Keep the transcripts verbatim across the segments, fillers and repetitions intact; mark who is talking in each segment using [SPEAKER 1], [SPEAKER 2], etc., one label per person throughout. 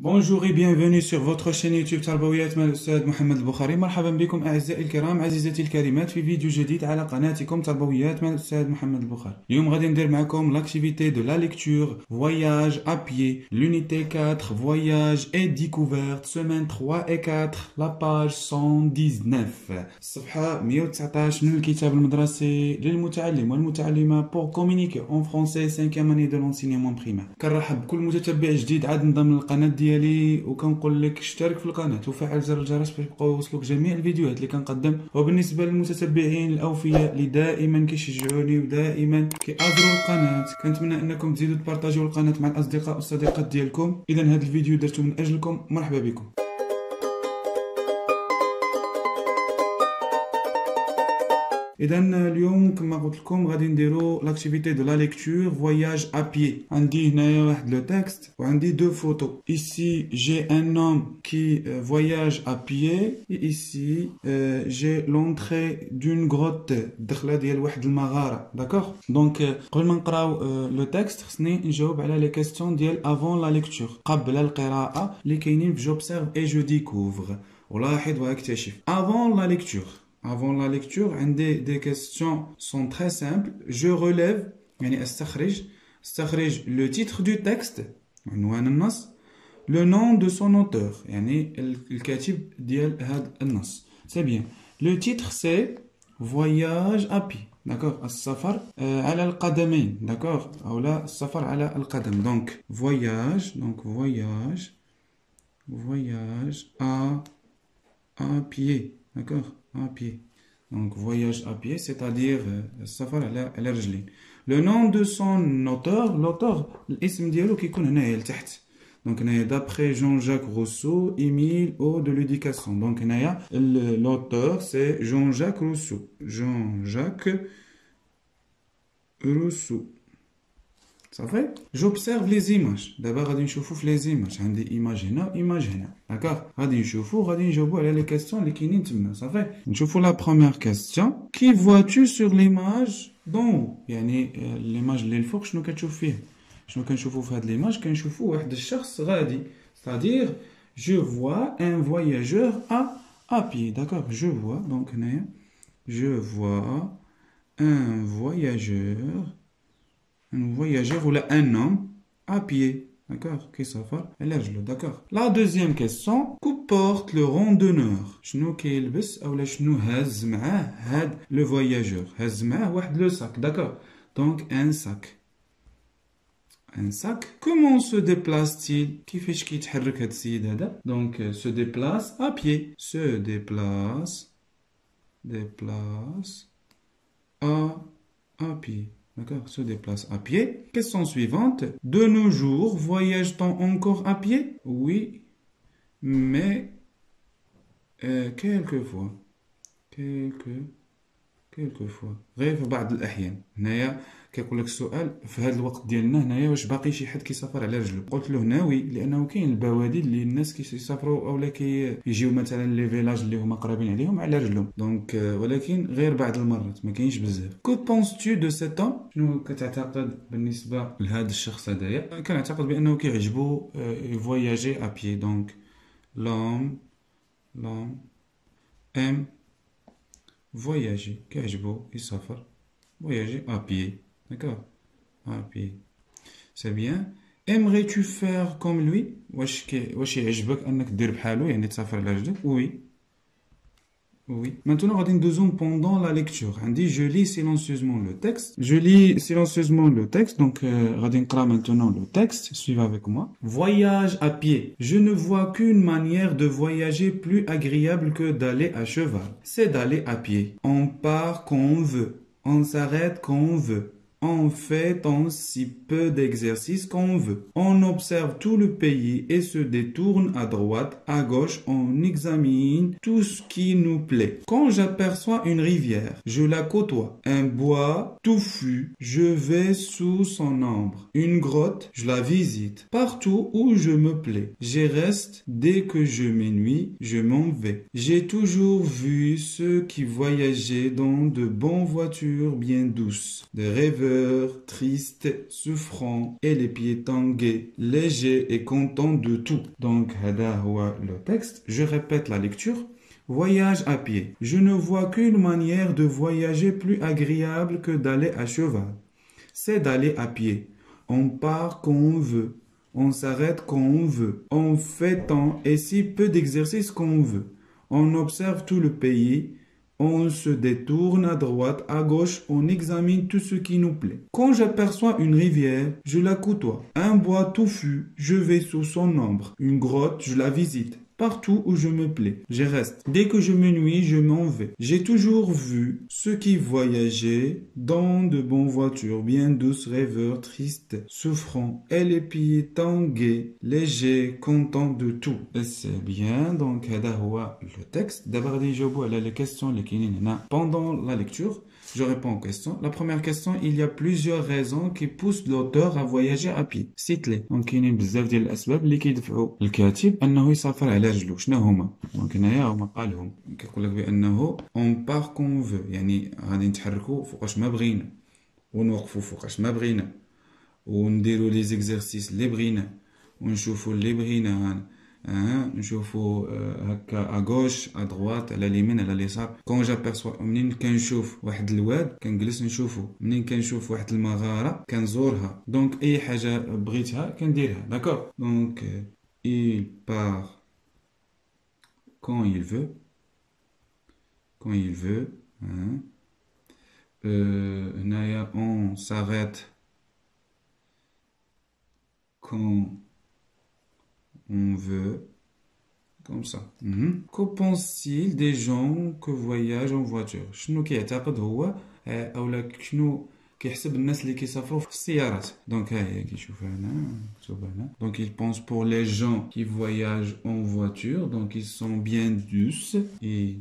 [SPEAKER 1] Bonjour et bienvenue sur votre chaîne يوتيوب تربويات مع الأستاذ محمد البخاري. مرحبا بكم أعزائي الكرام عزيزتي الكريمات في فيديو جديد على قناتكم تربويات مع الأستاذ محمد البخاري. اليوم غادي ندير معكم l'activité de la lecture, voyage à pied, l'unité quatre, voyage et découverte, semaine trois et quatre, la page cent dix-neuf. الصفحة مية وتسعطاش من الكتاب المدرسي للمتعلم والمتعلمة pour communiquer en français cinquième année de l'enseignement primaire. كنرحب بكل متتبع جديد عاد انضم للقناة ديالي ديالي وكنقول لك اشترك في القناه وفعل زر الجرس باش يبقاو يوصلوك جميع الفيديوهات اللي كنقدم. وبالنسبه للمتتبعين الاوفياء اللي دائما كيشجعوني ودائما كيأزروا القناه، كنتمنى انكم تزيدوا تبارطاجيو القناه مع الاصدقاء والصديقات ديالكم. اذا هذا الفيديو درته من اجلكم، مرحبا بكم. إذا اليوم كما قلت لكم غادي نديرو لاكتيفيتي دو لا ليكتور فواياج ا بيي. عندي هنايا واحد لو تكست وعندي دو فوتو. ici j'ai un homme qui voyage à pied et ici euh, j'ai l'entrée d'une grotte، الدخله ديال واحد المغاره. داكوغ دونك قبل ما نقراو لو تكست خصني نجاوب على لي كيسيون ديال افون لا ليكتور، قبل القراءه اللي كاينين في j'observe et je découvre. ولاحظ واكتشف. افون لا ليكتور Avant la lecture, des, des questions sont très simples. Je relève, يعني استخرج, استخرج le titre du texte, عنوان النص, le nom de son auteur, يعني الكاتب ديال هذا النص. C'est bien. Le titre c'est Voyage à pied. D'accord. السفر على القدمين. D'accord. أو لا السفر على القدم. Donc voyage, donc voyage, voyage à à pied. D'accord. À pied. Donc voyage à pied, c'est-à-dire السفر على على رجلين. Le nom de son auteur, l'auteur الاسم ديالو كيكون هنايا لتحت. Donc هنايا d'après Jean-Jacques Rousseau, Émile O de l'éducation. Donc هنايا l'auteur c'est Jean-Jacques Rousseau. Jean-Jacques Rousseau. Ça fait? J'observe les images. D'abord غادي نشوفوا في les images. عندي image هنا image هنا. D'accord? غادي نشوفوا غادي نجاوبوا على les questions اللي كاينين تما. Ça fait? نشوفوا la première question. Qui vois-tu sur l'image d'en haut؟ يعني l'image اللي الفوق شنو كتشوف فيه؟ شنو كنشوفوا في هاد l'image؟ كنشوفوا واحد الشخص غادي. C'est-à-dire je vois un voyageur à à pied. D'accord? Je vois donc هنايا je vois un voyageur un voyageur ou un homme à pied, d'accord, qui s'affaire على رجله. d'accord. La deuxième question, que porte le randonneur؟ شنو كيلبس اولا شنو هاز معاه هاد le voyageur؟ هاز معاه واحد لو sac. d'accord. donc un sac un sac. comment se déplace-t-il؟ كيفاش كيتحرك هاد السيد هذا؟ donc se déplace à pied. se déplace déplace à à pied. D'accord, se déplace à pied. Question suivante. De nos jours, voyage-t-on encore à pied? Oui, mais euh, quelquefois. Quelques quelquefois. غير في بعض الأحيان. هنايا كيقول لك السؤال في هذا الوقت ديالنا هنايا واش باقي شي حد كيسافر على رجله؟ قلت له هنا وي، لأنه كاين البوادي اللي الناس كيسافروا أولا كيجيو مثلا لي فيلاج اللي هما قريبين عليهم على رجلهم. دونك ولكن غير بعض المرات ما كاينش بزاف. كو بونس-tu دو سيت هوم؟ شنو كتعتقد بالنسبة لهذا الشخص هذايا؟ كنعتقد بأنه كيعجبو فواياجي à pied. دونك l'homme l'homme aime voyager. كيعجبو يسافر voyager à pied. D'accord. À pied. C'est bien. Aimerais-tu faire comme lui؟ واش كي واش يعجبك انك دير بحالو يعني تسافر على رجلك؟ oui. oui. Maintenant غادي ندوزو pendant la lecture. عندي je lis silencieusement le texte. Je lis silencieusement le texte. Donc غادي نقرا maintenant le texte. Suivez avec moi. Voyage à pied. Je ne vois qu'une manière de voyager plus agréable que d'aller à cheval. C'est d'aller à pied. On part quand on veut. On s'arrête quand on veut. On fait tant si peu d'exercice qu'on veut. On observe tout le pays et se détourne à droite, à gauche. On examine tout ce qui nous plaît. Quand j'aperçois une rivière, je la côtoie. Un bois touffu, je vais sous son ombre. Une grotte, je la visite. Partout où je me plais, j'y reste. Dès que je m'ennuie, je m'en vais. J'ai toujours vu ceux qui voyageaient dans de bonnes voitures bien douces, des rêveurs rêveur, triste, souffrant, et les piétons gais, léger et content de tout. Donc, هذا هو le texte. Je répète la lecture. Voyage à pied. Je ne vois qu'une manière de voyager plus agréable que d'aller à cheval. C'est d'aller à pied. On part quand on veut. On s'arrête quand on veut. On fait tant et si peu d'exercices qu'on veut. On observe tout le pays. On se détourne à droite, à gauche, on examine tout ce qui nous plaît. Quand j'aperçois une rivière, je la côtoie. Un bois touffu, je vais sous son ombre. Une grotte, je la visite. Partout où je me plais, je reste. Dès que je m'ennuie, je m'en vais. J'ai toujours vu ceux qui voyageaient dans de bonnes voitures, bien douces, rêveurs, tristes, souffrants, et les piétons gais, légers, contents de tout. Et c'est bien, donc, هذا هو le texte. D'abord, les جاوبوا على les questions اللي كاينين هنا pendant la lecture. Je réponds aux questions. La première question, il y a plusieurs raisons qui poussent l'auteur à voyager à pied. Cite-les. Donc, كاينين بزاف ديال الأسباب اللي كيدفعوا الكاتب أنه يسافر على رجله. شنو هما؟ دونك هنايا هما قالهم. كيقول لك بأنه on part quand on veut. يعني غادي نتحركوا فوقاش ما بغينا. ونوقفوا فوقاش ما بغينا. ونديروا لي زيكزارسيس اللي بغينا. ونشوفوا اللي بغينا. Hein, نشوفوا هكا à gauche à droite على اليمين على اليسار. quand j'aperçois منين كنشوف واحد الواد كنجلس نشوفو منين كنشوف واحد المغاره كنزورها دونك اي حاجه بغيتها كنديرها داكور دونك il part quand il veut quand il veut hein. euh, هنايا on s'arrête quand on veut, comme ça. Mm-hmm. Qu'en pense-t-il des gens que voyagent en voiture? شنو كيعتقد هو اولا شنو كيحسب الناس اللي كيسافروا في السيارات دونك ها هي كيشوفها هنا مكتوبه هنا donc il pense pour les gens qui voyagent en voiture donc ils sont bien douces et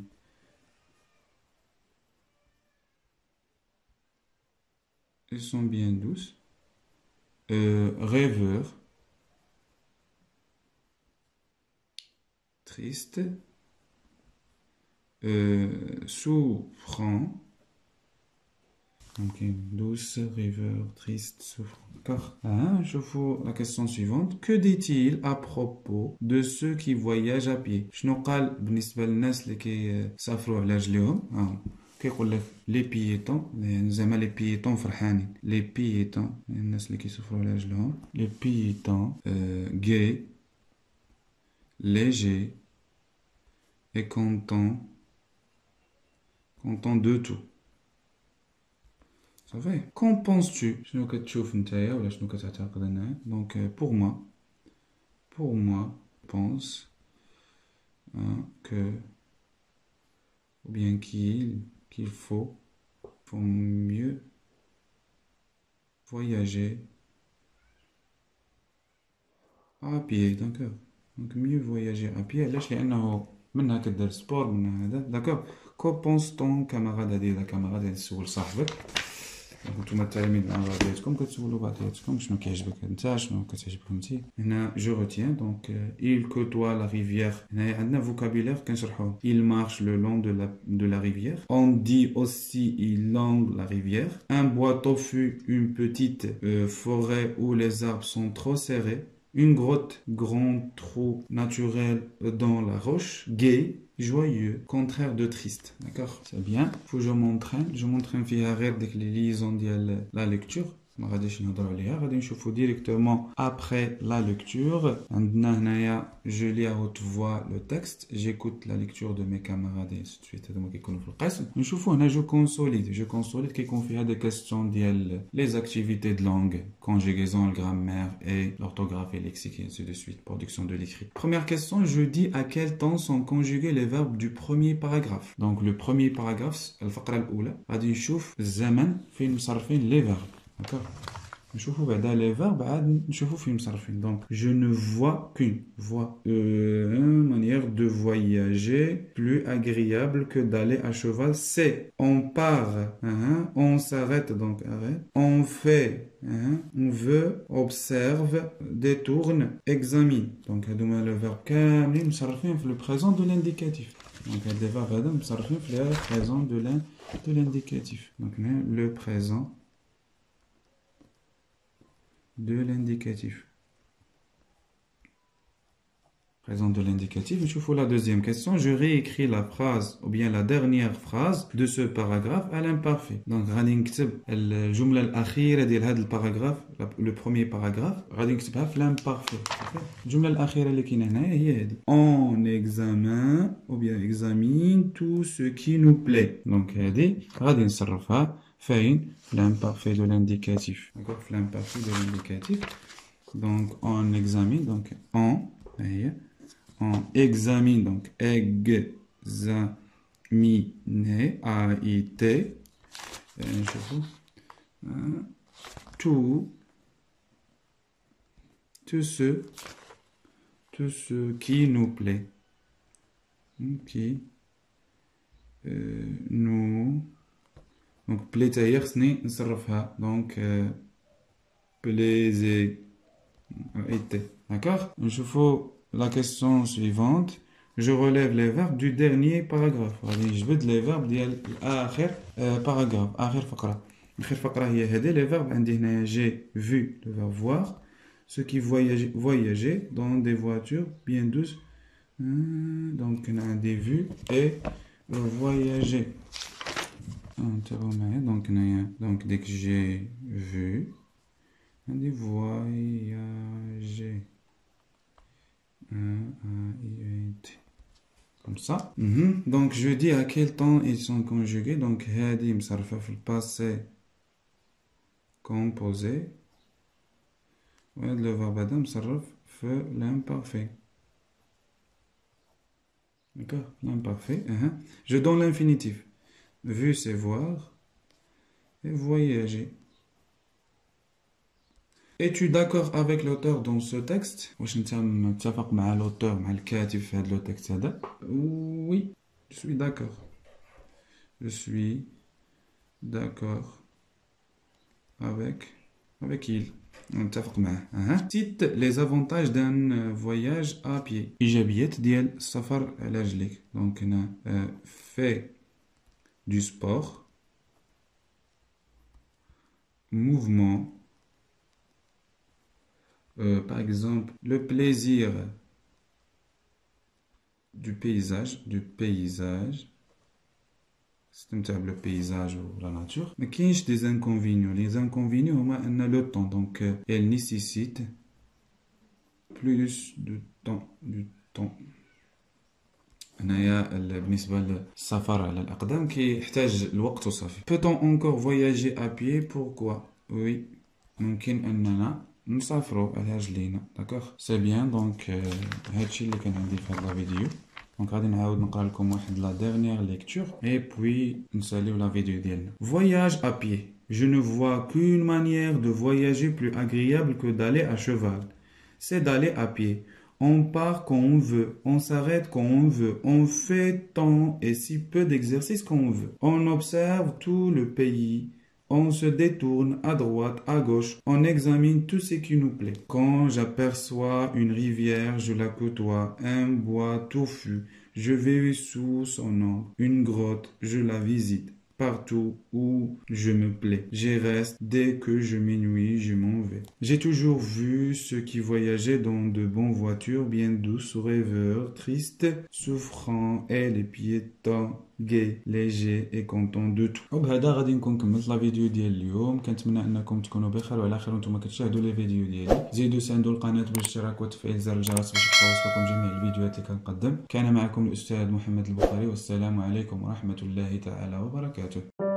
[SPEAKER 1] ils sont bien douces euh, rêveurs triste, euh, souffrant, ok, douce, rêveur, triste, souffrant. D'accord. Hein, je vois la question suivante. Que dit-il à propos de ceux qui voyagent à pied? شنو قال بالنسبة للناس اللي كيسافروا على رجليهم؟ اه كيقول لك لي بييتون زعما لي بييتون فرحانين لي بييتون الناس اللي كيسافروا على رجلهم لي بييتون غي léger et content, content de tout. Ça va? Qu'en penses-tu? شنو كتشوف نتايا ولا شنو كتعتقد أنا؟ Donc pour moi, pour moi, je pense hein, que ou bien qu'il qu'il faut, faut mieux voyager à pied, d'accord? Donc mieux voyager à pied علاش لانه منها كدير سبور منها هذا داكور كو بونس طون كاماراد هادي لا كاماراد يعني تسول صاحبك نتوما التلاميذ مع بعضياتكم كتسولوا بعضياتكم شنو كيعجبك انت شنو كتعجبك انت هنا جو روتيان دونك il côtoie la rivière هنايا عندنا فوكابيلير كنشرحوه il marche le long de la de la rivière on dit aussi il longe la rivière un bois touffu une petite euh, forêt où les arbres sont trop serrés une grotte, grand trou naturel dans la roche, gai, joyeux, contraire de triste. D'accord? C'est bien. Faut que je m'entraîne. Je m'entraîne فيها غير ديك les liaisons ديال la lecture. ما غاديش نهضروا عليها غادي نشوفوا directement après la lecture. عندنا هنايا je lis à haute voix le texte. J'écoute la lecture de mes camarades et tout de suite هذوما كيكونوا في القسم. نشوفوا هنا je consolide. Je consolide كيكون فيها des questions ديال les activités de langue, conjugaison, le grammaire et l'orthographe et le lexique et ainsi de suite. Production de l'écrit. Première question, je dis à quel temps sont conjugués les verbes du premier paragraphe. Donc le premier paragraphe الفقرة الأولى غادي نشوف الزمن فين مصرفين les verbes. D'accord. نشوفوا بعدا les verbes عاد نشوفوا فين مصرفين. Donc je ne vois qu'une voie euh, une manière de voyager plus agréable que d'aller à cheval. C'est on part, hein, on s'arrête donc arrête, on fait, hein, on veut, observe, détourne, examine. Donc هذوما le verbe كاملين مصرفين في le présent de l'indicatif. Donc les verbes هذا مصرفين في le présent de l'in de l'indicatif. Donc le présent de l'indicatif. Présent de l'indicatif. Je fais la deuxième question. Je réécris la phrase ou bien la dernière phrase de ce paragraphe à l'imparfait. Donc, غادي نكتب الجملة الأخيرة ديال هذا الباراغراف, le premier paragraphe, غادي نكتبها في l'imparfait. الجملة الأخيرة اللي كاينة هنايا هي هذه. On examine ou bien examine tout ce qui nous plaît. Donc, هذه غادي نصرفها فين؟ في l'imparfait de l'indicatif. D'accord, في l'imparfait de l'indicatif. Donc, on examine. Donc, on, هي. On examine, donc examiner, A I T, tout, tout ce, tout ce qui nous plaît, qui euh, nous, donc plaît ailleurs, donc euh, plaisir, A I T, d'accord? Je faut la question suivante. Je relève les verbes du dernier paragraphe. Je veux les verbes ديال آخر paragraphe. آخر فقرة. آخر فقرة هي هذه. Les verbes عندي هنا j'ai vu, le verbe voir. Ceux qui voyageaient, voyageaient dans des voitures bien douces. Donc on a des vues et voyager. Donc, donc dès que j'ai vu, on dit voyager. Comme ça. Mm-hmm. Donc je dis à quel temps ils sont conjugués. Donc هذه مصرفة في الباسé composé. وهذا le verbe هذا مصرف في l'imparfait. D'accord, l'imparfait. Uh-huh. Je donne l'infinitif. Vu c'est voir et voyager. Es-tu d'accord avec l'auteur dans ce texte? واش انت متفق مع l'auteur مع الكاتب في هذا le texte هذا؟ Oui, je suis d'accord. Je suis d'accord avec avec il. متفق معه. أه. Cite les avantages d'un voyage à pied. إيجابيات ديال السفر على رجليك. Donc هنا fait du sport, mouvement. Euh, par exemple, le plaisir du paysage, du paysage, c'est le paysage ou la nature. Mais qu'il y a des inconvénients. Les inconvénients, on a le temps, donc euh, elle nécessite plus de temps, du temps. هنايا بالنسبة للسفر على الأقدام كيحتاج الوقت وصافي. Peut-on encore voyager à pied? Pourquoi? Oui, ممكن أننا نسافروا على رجلينا. داكوغ سي بيان. دونك هادشي اللي كان عندي في هاد لا فيديو. دونك غادي نعاود نقرا لكم واحد لا ديرنيير ليكتور اي بوي نساليو لا فيديو ديالنا. Voyage à pied. Je ne vois qu'une manière de voyager plus agréable que d'aller à cheval. C'est d'aller à pied. On part quand on veut, on s'arrête quand on veut, on fait tant et si peu d'exercices qu'on veut. On observe tout le pays. On se détourne à droite, à gauche, on examine tout ce qui nous plaît. Quand j'aperçois une rivière, je la côtoie, un bois touffu, je vais sous son ombre, une grotte, je la visite. Partout où je me plais, j'y reste. Dès que je m'ennuie, je m'en vais. J'ai toujours vu ceux qui voyageaient dans de bonnes voitures, bien douces, rêveurs, tristes, souffrants, et les piétons gais, légers et contents de tout. وبهذا غادي نكون كملت لا فيديو ديال اليوم. كنتمنى انكم تكونوا بخير وعلى خير وانتم كتشاهدوا لي فيديو ديالي. زيدوا ساندوا القناه بالاشتراك وتفعيل زر الجرس باش توصلكم جميع الفيديوهات اللي كنقدم. كان معكم الاستاذ محمد البخاري والسلام عليكم ورحمه الله تعالى وبركاته.